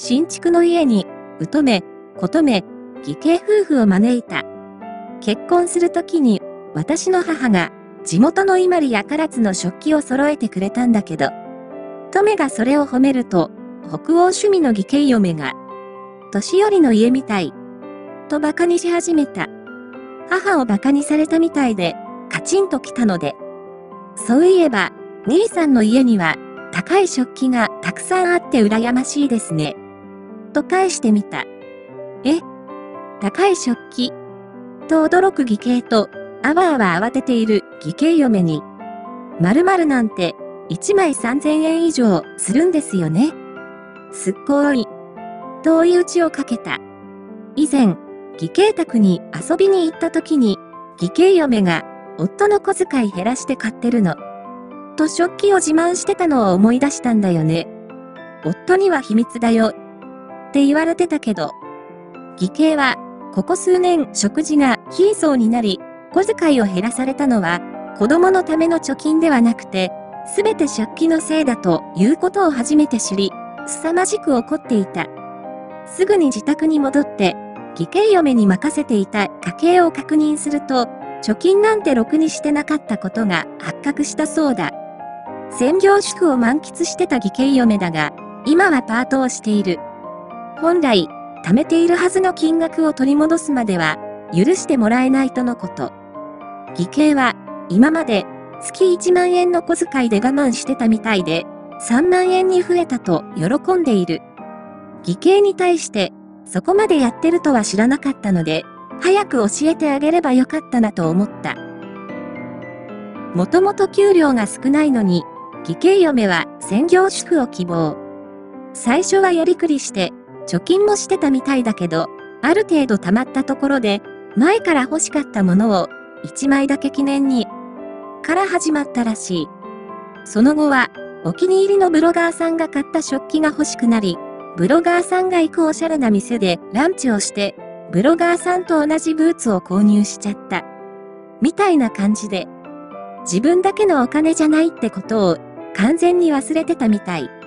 新築の家に、乙女、琴女、義兄夫婦を招いた。結婚するときに、私の母が、地元の伊万里や唐津の食器を揃えてくれたんだけど、乙女がそれを褒めると、北欧趣味の義兄嫁が、年寄りの家みたい、と馬鹿にし始めた。母を馬鹿にされたみたいで、カチンときたので。そういえば、兄さんの家には、高い食器がたくさんあって羨ましいですね。と返してみた。え？高い食器？と驚く義兄と、あわあわ慌てている義兄嫁に、〇〇なんて、1枚3000円以上するんですよね。すっごい。と追い打ちをかけた。以前、義兄宅に遊びに行った時に、義兄嫁が、夫の小遣い減らして買ってるの。と食器を自慢してたのを思い出したんだよね。夫には秘密だよ。って言われてたけど。義兄は、ここ数年食事が貧相になり、小遣いを減らされたのは、子供のための貯金ではなくて、すべて借金のせいだということを初めて知り、凄まじく怒っていた。すぐに自宅に戻って、義兄嫁に任せていた家計を確認すると、貯金なんてろくにしてなかったことが発覚したそうだ。専業主婦を満喫してた義兄嫁だが、今はパートをしている。本来、貯めているはずの金額を取り戻すまでは、許してもらえないとのこと。義兄は、今まで、月1万円の小遣いで我慢してたみたいで、3万円に増えたと喜んでいる。義兄に対して、そこまでやってるとは知らなかったので、早く教えてあげればよかったなと思った。もともと給料が少ないのに、義兄嫁は専業主婦を希望。最初はやりくりして、貯金もしてたみたいだけど、ある程度貯まったところで、前から欲しかったものを1枚だけ記念に、から始まったらしい。その後は、お気に入りのブロガーさんが買った食器が欲しくなり、ブロガーさんが行くおしゃれな店でランチをして、ブロガーさんと同じブーツを購入しちゃった。みたいな感じで、自分だけのお金じゃないってことを完全に忘れてたみたい。